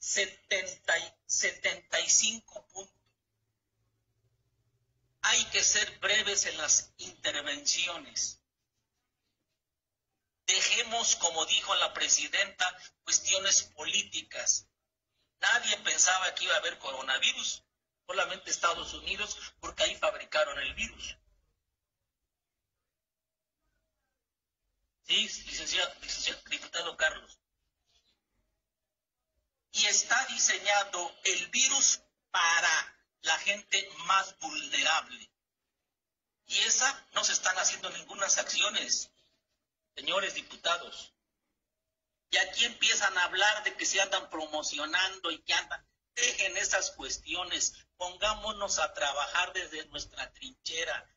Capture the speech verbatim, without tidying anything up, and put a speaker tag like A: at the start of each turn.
A: setenta, setenta y cinco puntos. Hay que ser breves en las intervenciones. Dejemos, como dijo la presidenta, cuestiones políticas. Nadie pensaba que iba a haber coronavirus, solamente Estados Unidos, porque ahí fabricaron el virus. Sí, licenciado, licenciado diputado Carlos. Y está diseñado el virus para la gente más vulnerable. Y esa no se están haciendo ninguna acciones, señores diputados. Y aquí empiezan a hablar de que se andan promocionando y que andan. Dejen esas cuestiones, pongámonos a trabajar desde nuestra trinchera.